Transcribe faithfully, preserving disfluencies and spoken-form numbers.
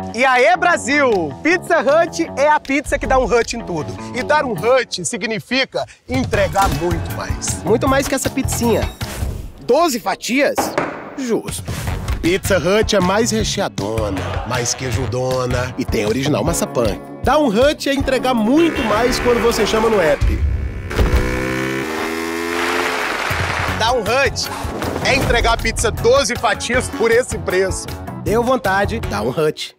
E aí, Brasil! Pizza Hut é a pizza que dá um hut em tudo. E dar um hut significa entregar muito mais. Muito mais que essa pizzinha. doze fatias? Justo. Pizza Hut é mais recheadona, mais queijudona e tem a original maçapã. Dar um hut é entregar muito mais quando você chama no app. Dar um hut é entregar a pizza doze fatias por esse preço. Deu vontade, dá um hut.